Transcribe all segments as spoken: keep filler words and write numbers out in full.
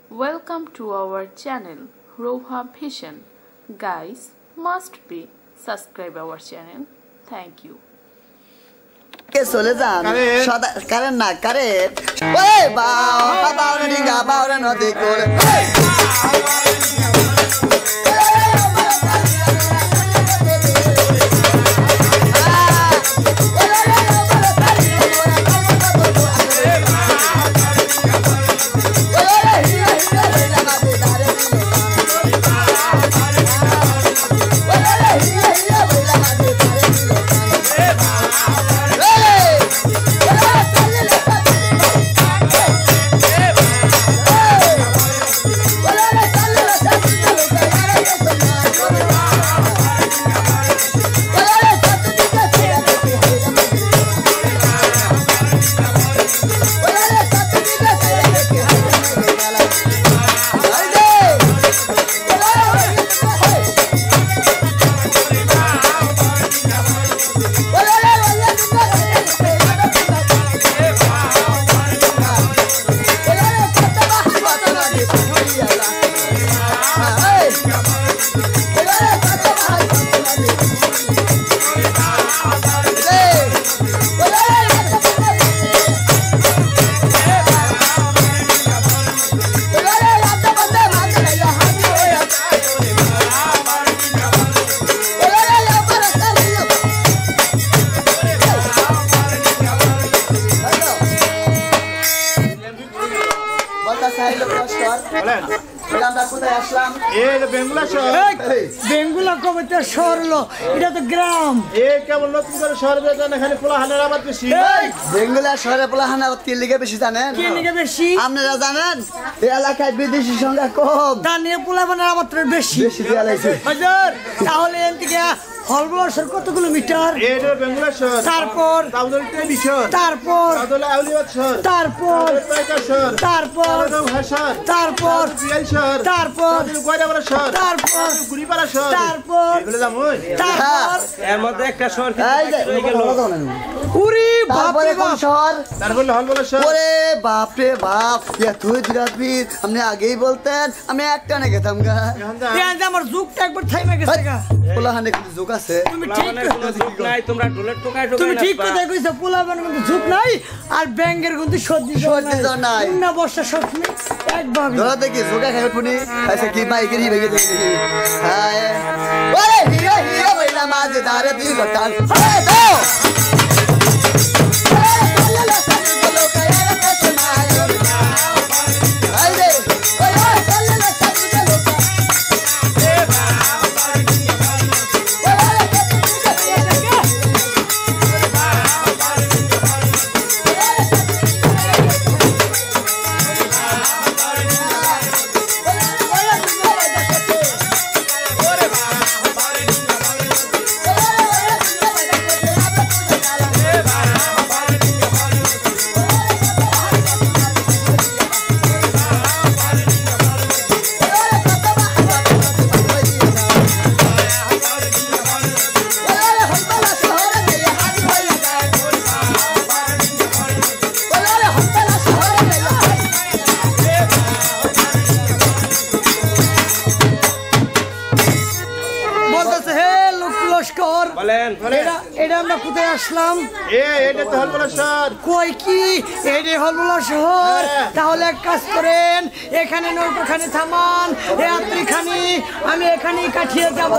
Welcome to our channel Roha Vision. Guys, must be subscribe our channel. Thank you. के सोले जान सदा कारण ना करे ओए बाव बाव रे डिंगा बाव रे नदी कोले বেঙ্গুলা কবিতা শহরলো এটা তো গ্রাম এ কেবল নতুন করে শহরে জানে খালি পোলাহানের আবাদ বেশি বেঙ্গুলা শহরে পোলাহান আবাদ কি লিগে বেশি জানেন কি লিগে বেশি আপনারা জানেন এই এলাকায় বিদেশি সংখ্যা কম তা নিয়ে পোলাহানের আবাদ বেশি বেশি দেয়া লাগছে হাজার তাহলে এন থেকে হলবলসর কত কিলোমিটার এটা বেঙ্গুলা শহর তারপর তাউদলতে বিশর তারপর তাউদলে আউলিয়াত শহর তারপর পাইকা শহর তারপর ভাষার তারপর বিয়াল শহর তারপর গয়রাবাড়া শহর তারপর গুড়িপাড়া শহর তারপর এগুলো জামুই তারপর এর মধ্যে একটা শহর কি এই যে রয়ে গেল উরি বাপ রে বাপ শহর তারপর হলবলা শহর ওরে বাপ রে বাপ ইয়া তুই দিরাবীর আপনি আগেই বলতেন আমি একটা না গেতাম গা এই যে আমার যুগটা একবার থাইমা গেছে গা পোলাহানে কিন্তু যোগ আছে তুমি ঠিক যুগ নাই তোমরা ঢোলের টোকায় টোকায় তুমি ঠিক কথা কইছো পোলাবান কিন্তু ঝুক নাই আর ব্যাঙ্গের কিন্তু সর্দি সর্দি জ্বর নাই। না বর্ষা সব একভাবে ধরা দেখি যোগা খাই ফুনি আচ্ছা কি বাইকের হিবে গেছে হায় ওরে হিরো হিরো বইলা মাঝ দারে দিল টান হায় দাও এটা আমরা কোথায় আসলাম এ এটা তো হলবলা শহর কই কি এটা হলবলা শহর তাহলে এক কাজ করেন এখানে নৌকাখানি থামান যাত্রীখানি আমি এখানেই কাটিয়ে যাব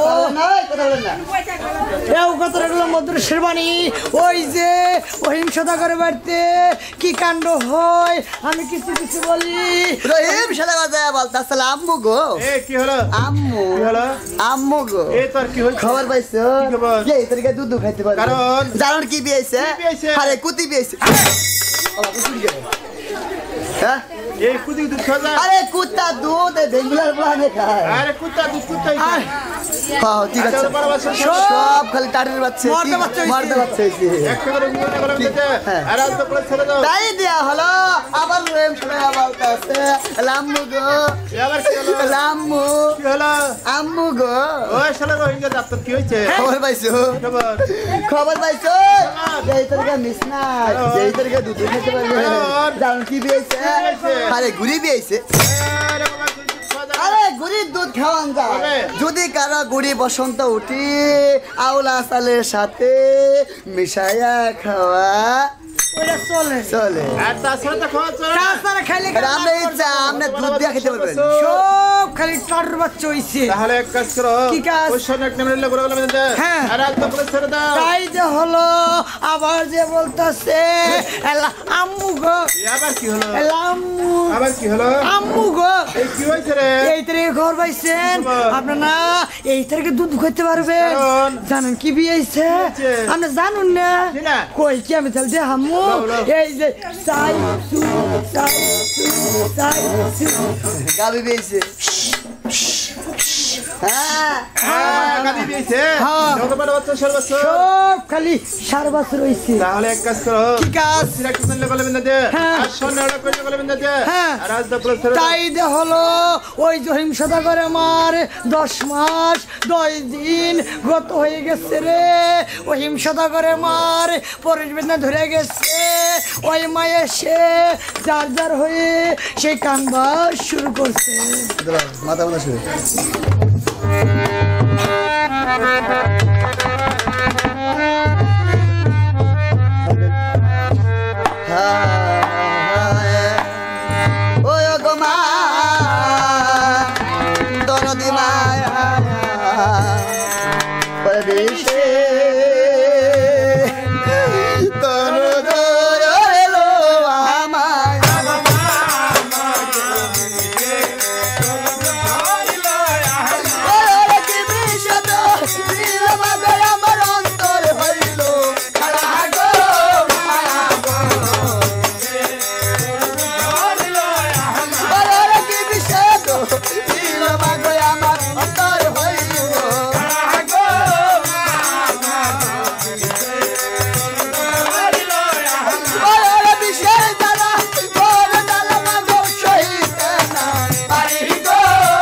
এও কত রকম মধুর শেরবানি ওই যে অহিংসতা করে বাড়তে কি কাণ্ড হয় আমি কিছু কিছু বলি রহিম শালা বাজা বলতা সালাম আম্মু গো এ কি হলো আম্মু কি হলো আম্মু গো এ তোর কি হইছে খবর পাইছো কি খবর? এই তরিকা দুধ খাইতে পারো কারণ জানোর কি বিয়েছে কি বিয়েছে? আরে কুতি বিয়েছে হ্যাঁ এই কুদি দুধ খাওয়া যায় আরে কুত্তা দুধ বেঙ্গুলার বলানে খায় আরে কুত্তা দুধ কুত্তা আর হ্যাঁ ঠিক আছে বড় বাচ্চা সব খালি টাটের বাচ্চা মর্দে বাচ্চা হইছে। মর্দে বাচ্চা হইছে একটা করে গুণে গেলাম দিতে হ্যাঁ। আর আজ তো করে ছেড়ে দাও তাই দেয়া হলো আবার রেম শুনে বলতেছে লাম্মু গো এবার কি হলো লাম্মু কি হলো আম্মু গো ওই শালা রোহিঙ্গা ডাক্তার কি হয়েছে খবর পাইছো খবর খবর পাইছো এই তারিখে মিস না এই তারিখে দুধ খেতে পারবে জানো কি বিয়েছে আরে ঘুরি বিয়েছে আরে বাবা তুই খাওয়া দাওয়া আরে গুড়ির দুধ খাওয়ান যায় যদি কারো গুড়ি বসন্ত উঠি আওলা চালের সাথে মিশাইয়া খাওয়া ওটা চলে চলে আর তাছাড়া তো খাওয়া চলে না। তাছাড়া খাইলে আর আমরা ইচ্ছা আমরা দুধ দিয়ে খেতে পারবেন সব খালি টাটর বাচ্চা হইছে তাহলে এক কাজ করো কি কাজ? ওই শোন এক নাম্বার করে গেলাম দিতে হ্যাঁ। আর আজ তো করে ছেড়ে দাও তাই যে হলো আবার যে বলতাছে এলা আম্মু গো আবার কি হলো এলা আম্মু আবার কি হলো আম্মু গো এই কি হয়েছে রে এই তারিখে খবর পাইছেন আপনার না এই তারিখে দুধ খেতে পারবেন কারণ? জানেন কি বিয়ে হয়েছে হয়েছে? আপনি জানুন না কি না? কই কি আমি তাহলে দেখামু দাও, দাও। এই যে সাই সু সাই সু সাই সু গাবি বিয়েছে হ্যাঁ হ্যাঁ গাদি দিয়েছে হ্যাঁ। যত বড় বাচ্চা সর বাচ্চা সব খালি সার বছর হয়েছে তাহলে এক কাজ করো কি কাজ? সিরা কি করলে গেলাম দিতে হ্যাঁ। আর শোন ওটা করলে গেলাম দিতে হ্যাঁ। আর আজ তো করে ছেড়ে দাও তাই যে হলো ওই জহিম সদাগর আমার দশ মাস দশ দিন গত হয়ে গেছে রে ওই হিম সদাগর আমার পরেশ বেদনা ধরে গেছে ওই মায়ে সে যার যার হয়ে সেই কানবা শুরু করছে মাথা মাথা শুরু ওই গো মা দরদি মায়া পরদেশে তোর দরলো আমায় ওরে কি বিষাদ দিল মাঝে আমার অন্তর হইল খাড়া গো মায়া গো ওরে কি বিষাদ দিল মাঝে আমার অন্তর হইল খাড়া গো ওরে বিষের দ্বারা ওরে দ্বারা মাগো শহীদ না পারি গো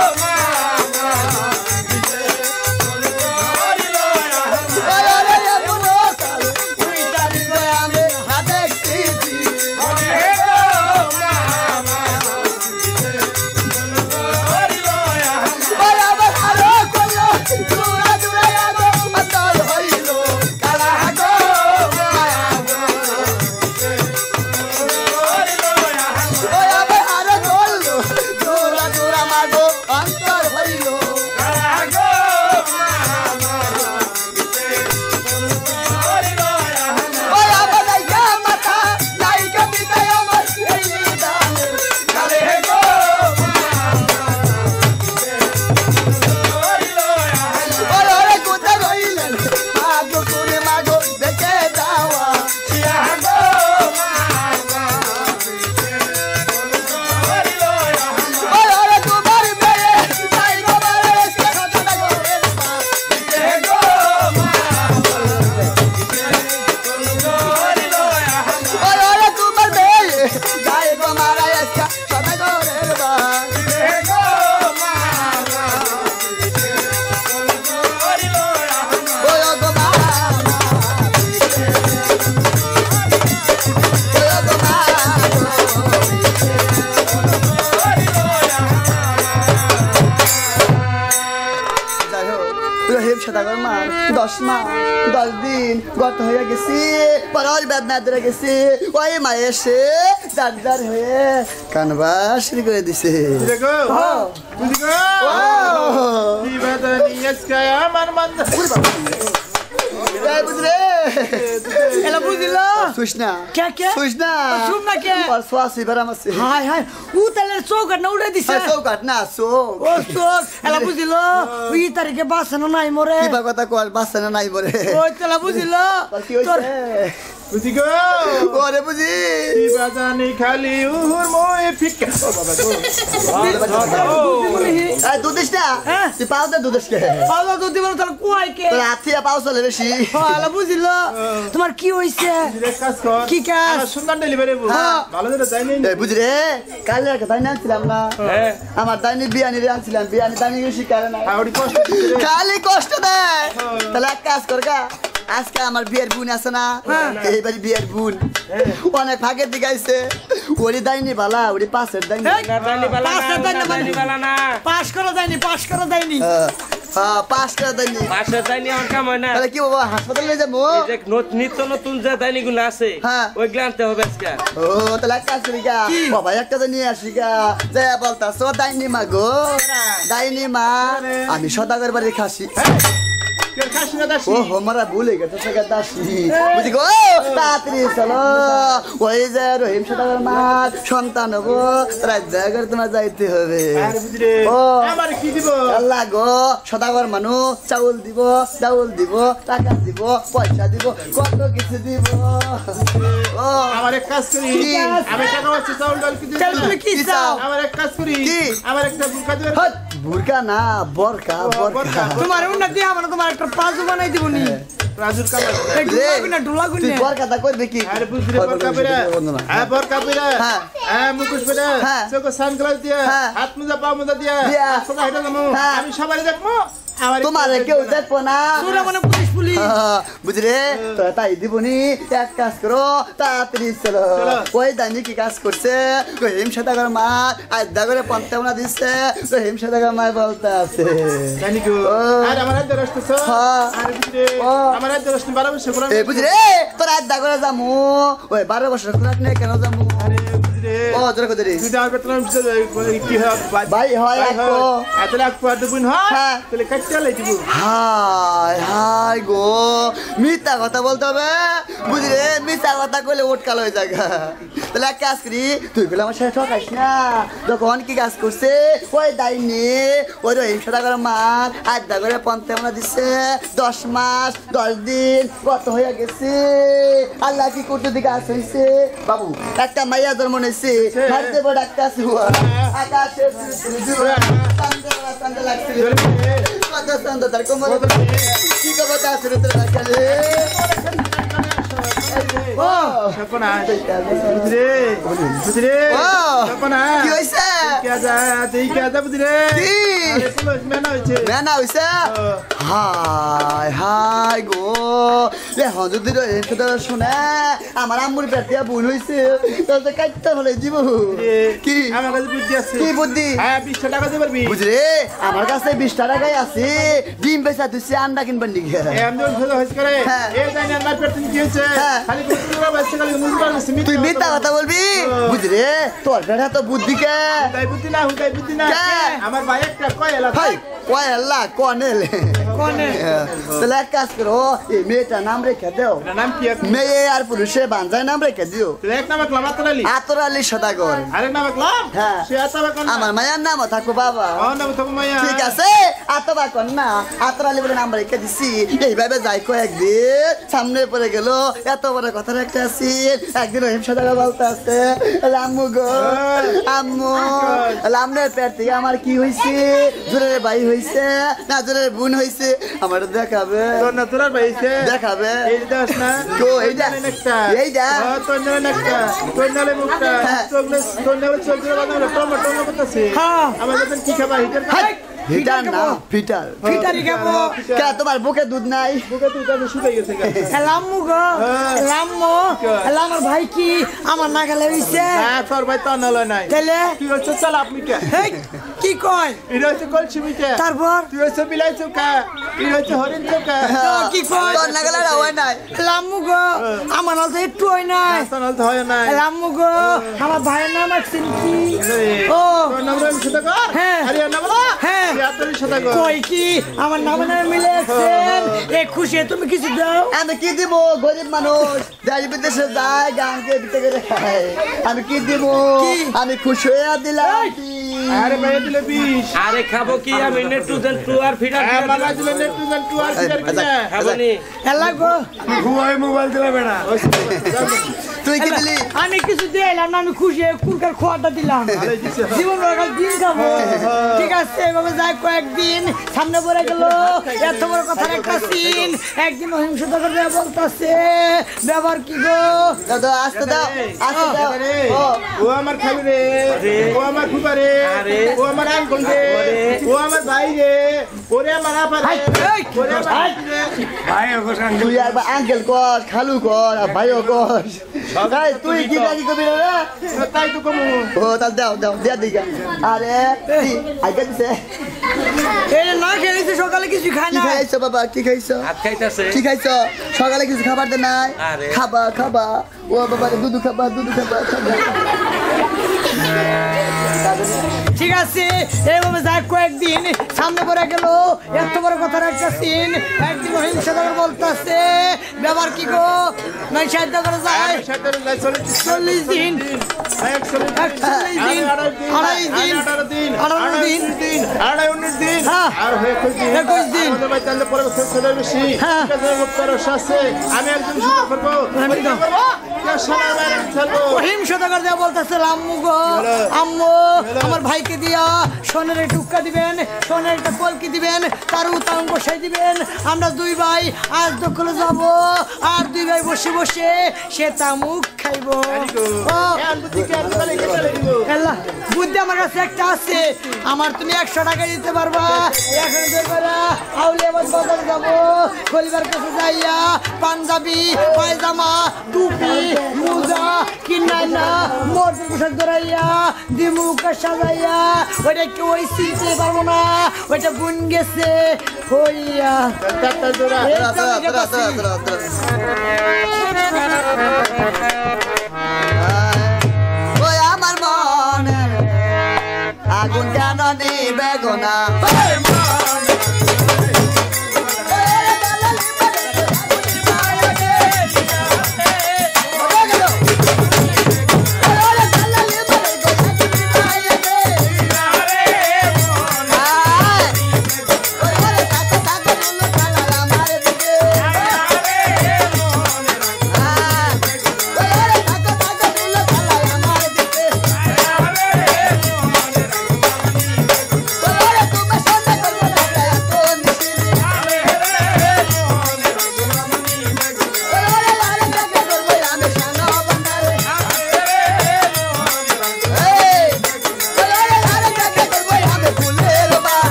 ওরে এমনো কাল তুই জানি গো আমি হাতে দিছি ওরে গো ওরে আমার আলো কইলো দূরা দূরা আগো অন্তর হইল কালা গো মায়া গো ওরে আমার আলো কইলো দূরা দূরা মাগো অন্তর হইল কালা গো ওরে আমার লাইগা মাথা লাইগা বিদায় আমার এই দানের কালে গো ওরে ওরে কোথা রইলেন মাগো করে মাগো দেখে যাওয়া শিয়া গো ওরে ওরে তোমার মেয়ে তাই গো মারে সে কথা গো রে গো ওরে ওরে তোমার মেয়ে তাই গো মারা এসে কথা গো রে বা গো ওরে গো মা ওরে গো মা যাই হোক রহিম সদাগর মা দশ মাস দশ দিন গত হয়ে গেছি পরশ বেদনা ধরে গেছি ওই মা এসে যার যার হয়ে কানবা শুরু করে দিছে দেখো বুঝি গো কি বাদানি আজকে আমার মন এই বুঝ রে এলা বুঝিল শুস না কে কে শুস না শুন না কে? আর সোয়াসি বেরাম আছে হাই হাই ও তাহলে চৌকাট না উড়ে দিছে চৌকাট না চৌক ও চোখ এলা বুঝিল ওই তারিখে বাঁচানো নাই মরে কিবা কথা কল বাসে না নাই বলে ওই তাহলে বুঝিল কি তোর হইছে বুঝি গো ওরে বুঝি কি বাজানি খালি উহুর মোয়ে ফিক্কা ও বাবা গো এই দুধ দিস না হ্যাঁ। তুই পাও দে দুধ দিস কে আলো দুধ দিবার তাহলে কুয়াই কে তোর হাত থেকে পাও চলে বেশি আলো বুঝিল তোমার কি হইছে রে কাজ কর কি কাজ? আমার সুন্দর ডেলিভারি বল হ্যাঁ। ভালো করে যাই নাই এই বুঝি রে কালে একটা দাইনি আনছিলাম না হ্যাঁ আমার দাইনি বিয়ানি রে আনছিলাম বিয়ানি দাইনি শিকারে না আউডি কষ্ট দিতে রে খালি কষ্ট দেয় তাহলে এক কাজ কর গা আজকে আমার বিয়ের বোন আছে না এইবারে বিয়ের বোন অনেক ভাগের দিকে আইছে ওরি দাইনি বালা ওরি পাশের দাইনি পাঁচটা দাইনি দাইনি বালা না পাস করা যায়নি পাস করা যায়নি হ্যাঁ, হ্যাঁ পাঁচটা দাইনি পাশে যাইনি আমার কাম হয় না তাহলে কি বাবা হাসপাতালে যাবো এই যে নত- নিত্য নতুন যে দাইনি গুলো আছে হ্যাঁ। ওইগুলো আনতে হবে আজকে ও তাহলে এক কাজ করি গা বাবা একটা তো নিয়ে আসি গা যাই বলতাস দাইনি মা গো দাইনি মা আমি সদাগর বাড়ির খাসি কে খাসি না দাসি ও হমারা ভুলে গেছে সে দাসি বুঝি গো তাড়াতাড়ি চলো ওই যে রহিম সদাগর মা সন্তান হবো রাজ্য করে তোমার যাইতে হবে আরে বুঝি রে ও। আমার কি দিব আল্লাহ গো সদাগর মানুষ চাউল দিব ডাউল দিব টাকা দিব পয়সা দিব কত কিছু দিব ও আমার এক কাজ করি কি? আমি টাকা পাচ্ছি চাউল ডাল কি দিব তাহলে তুমি কি কি চাও চাও? আমার এক কাজ করি কি? আমার একটা বুকা দিবে হট, বুরকা না বরকা বরকা বরকা। তোমার উন্নতি দিয়ে আমরা তোমার একটা পাজু বানাই দিব নি রাজুর কামাল এই ডুলা গুনা ডুলা তুই গুনা বরকাটা করবে কি আরে বুঝি রে বরকা পেরা হ্যাঁ বরকা পেরা হ্যাঁ। হ্যাঁ মুকুশ পেরা হ্যাঁ। চোখে সানগ্লাস দিয়া হ্যাঁ। হাত মোজা পা মোজা দিয়া দিয়া। সদা হেঁটে যাবো হ্যাঁ। আমি সবাই দেখবো আমার তোমার কেউ দেখবো না তোরা মানে পুলিশ পুলিশ বুঝরে তোরা তাই দিবনি এক কাজ করো তাড়াতাড়ি চলো চলো। ওই দানি কি কাজ করছে রহিম সদাগর মা আড্ডা করে পন্থাবনা দিচ্ছে রহিম সদাগর মা বলতে আছে জানি গো ও। আর আমার হাতে রসতেছ হ্যাঁ। আরে বুঝি রে ও। আমার হাতে রসতে বারো বছর করে এ বুঝরে তোর আড্ডা করে যামু ওই বারো বছর খোরাক নিয়ে কেন যামু আরে বুঝি রে ও তোরা কোথায় তুই তো আমার পেট্রোল কি হয় ভাই হয় একো এতলে এক পার দেবুন হয় হ্যাঁ। তাহলে কাটতে লাই দিব হাই হাই গো মিথ্যা কথা বলতে হবে বুঝলে মিথ্যা কথা কইলে ওটকাল হয়ে যায় তাহলে এক কাজ করি তুই বলে আমার সাথে ঠকাইস না যখন কি কাজ করছে ওই দাইনি ওই রহিম সদাগর মার আড্ডা করে পন্থাবনা দিচ্ছে দশ মাস দশ দিন কত হয়ে গেছে আল্লাহ কি করতে দিকে আস হয়েছে বাবু একটা মাইয়া জন্ম নিয়েছে হারতে বড় একটা হুয়া আকাশে চান্দা লাগছে কত চান্দা তার কোমর কি খবর তা শুরু তো রাখালে ও সপনা বুঝি রে বুঝি রে ও সপনা কি হইছে কে যা দেই কে যা বুঝি রে কি আরে পুলিশ মেনা হইছে মেনা হইছে হাই হাই গো এ হজুদি রে এত শুনে আমার আম্মুর পেটিয়া ভুল হইছে তো কাটতে হলে দিব কি আমার কাছে বুদ্ধি আছে কি বুদ্ধি হ্যাঁ বিশ টাকা দিতে পারবি বুঝরে আমার কাছে বিশ টাকাই আছে ডিম বেচা তুই আন্ডা কিনবার নিগে এ আমি যখন ফেলে হইছে করে হ্যাঁ। এ জানি আমার পেট কি হইছে হ্যাঁ। খালি কুকুরা বাচ্চা খালি মুজবার আছে তুই মিথ্যা কথা বলবি বুঝরে তোর বেটা তো বুদ্ধি কে তাই বুদ্ধি না হুদাই বুদ্ধি না কে? আমার ভাই একটা কয় এলা ভাই কয় আল্লাহ কনেল কোনে তাহলে এক কাজ করো এই মেয়েটার নাম রেখে দেও নাম কি আছে মেয়ে আর পুরুষে বাঞ্জায় নাম রেখে দিও তুই এক নামে ক্লাম আতরালি আতর আলী সদাগর আরেক নামে ক্লাম হ্যাঁ। সে আতবা কোন আমার মায়ের নামও থাকবো বাবা ও নাম তো মাইয়া ঠিক আছে আতবা কর না আতর আলী বলে নাম রেখে দিছি এইভাবে যাই কয়েকদিন সামনে পড়ে গেল এত বড় কথা একটা আছি একদিন রহিম সদাগর বলতে আছে আম্মু গো আম্মু লামনের পেট থেকে আমার কি হয়েছে জোরের ভাই হয়েছে না জোরের বোন হয়েছে আমার দেখাবে তোর না তোর ভাইছে দেখাবে এই দাস না কো, এইটা? একটা এইটা? ও তোর নালে একটা তোর নালে মুখটা হ্যাঁ। তোর নালে তোর নালে চল চল বানালে টমেটো টমেটো করতেছে হ্যাঁ। আমার যখন কি খাবা হিটার হাই, ফিটার না ফিটার ফিটারি খাবো কে তোমার বুকে দুধ নাই বুকে তুই কাছে শুকাই গেছে লাম্মু গো লাম্মু আমার ভাই কি আমার না গেলে হইছে না তোর ভাই তো নলে নাই তাহলে তুই হচ্ছে চাল আপনি কে হেই, কি কয় এটা হচ্ছে কলসি মিটে তারপর তুই হচ্ছে বিলাই চৌকা তুই হচ্ছে হরিণ চৌকা তো কি কয় তোর না গেলে হয় নাই লাম্মু গো আমার নাল তো একটু হয় নাই আসল তো হয় না লাম্মু গো আমার ভাইয়ের নাম আছে কি ও তোর নাম রহিম সদাগর হ্যাঁ। আরে নাম বলো হ্যাঁ। তুই আতরি সদাগর কই কি আমার নামে নামে মিলে আছেন এ খুশি তুমি কিছু দাও আমি কি দিব গরিব মানুষ দেশ বিদেশে যায় গানকে বিতে করে খায় আমি কি দিব কি? আমি খুশি হয়ে দিলাম কি আরে ভাই দিলে বিশ আরে খাবো কি আমি নেট্রোজেন টু আর ফিডার হ্যাঁ মামা দিলে নেট্রোজেন টু আর ফিডার কিনা খাবো নি এলা গো হুয়াই মোবাইল দিলে বেটা তুই কি দিলি আমি কিছু দিলাম না, আমি খুশি কুরকার খোয়াটা দিলাম জীবন রাখার দিন যাবো। ঠিক আছে এভাবে যাই কয়েকদিন সামনে পড়ে গেল এত বড় কথার একটা সিন। একদিন অহিংসতা করে বলতেছে ব্যবহার কি গো দাদা আস্তে দাও আস্তে দাও ও ও আমার খালি রে ও আমার ফুপা রে ও আমার আঙ্কল রে ও আমার ভাই রে ওরে আমার আপা রে ওরে আমার আন্টি রে ভাই ওগো তুই একবার আঙ্কেল কর খালু কর আর ভাইও কর সবাই তুই কি কাজ করবি রে তাই তো কমু ও তাহলে দাও দাও দিয়া দিকা আরে আগে দিছে এই না খেয়েছে সকালে কিছু খায় কি না। খাইছো বাবা কি খাইছো ভাত খাইতাছে কি খাইছো সকালে কিছু খাবার দে নাই আরে। খাবা খাবা ও বাবা দুধ খাবা দুধ খাবা খাবা ঠিক আছে এইভাবে যাই কয়েকদিন সামনে পড়ে গেল এত বড় কথার একটা সিন। একদিন অহিংসতা করে বলতেছে ব্যবহার কি গো নয় সাহায্য করে যায় চল্লিশ দিন একচল্লিশ দিন আড়াই দিন আঠারো দিন আঠারো দিন আড়াই উনিশ দিন হ্যাঁ। আর হয়ে একুশ দিন। আমাদের ভাই তাহলে পরে ছেলে বেশি হ্যাঁ। আছে আমি একজন শুরু করবো আমি তো- সোনার বাইরে খেলবো অহিংসতা করে দেওয়া বলতেছে আম্মু গো আম্মু আমার ভাইকে দিয়া সোনের টুক্কা দিবেন সোনের একটা কলকি দিবেন তার উতাং বসাই দিবেন। আমরা দুই ভাই আজ দখলে যাব আর দুই ভাই বসে বসে সে তামুক খাইব। ও আল্লাহ বুদ্ধি আমার কাছে একটা আছে, আমার তুমি একশো টাকা দিতে পারবা। এখন আউলিয়াবাদ বাজারে যাবো খলিবার কাছে যাইয়া পাঞ্জাবি পায়জামা টুপি মোজা কিনাইনা মোটর পোশাক ধরাইয়া দিমুখা সাজাইয়া ওইটা কেউ ওই চিনতে পারবো না, ওইটা বুন গেছে হইয়া এই তো আমি যেতেছি। ওই আমার মনে আগুন কেন নিবে গোনা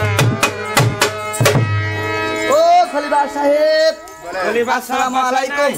সাহেব আসসালামু আলাইকুম।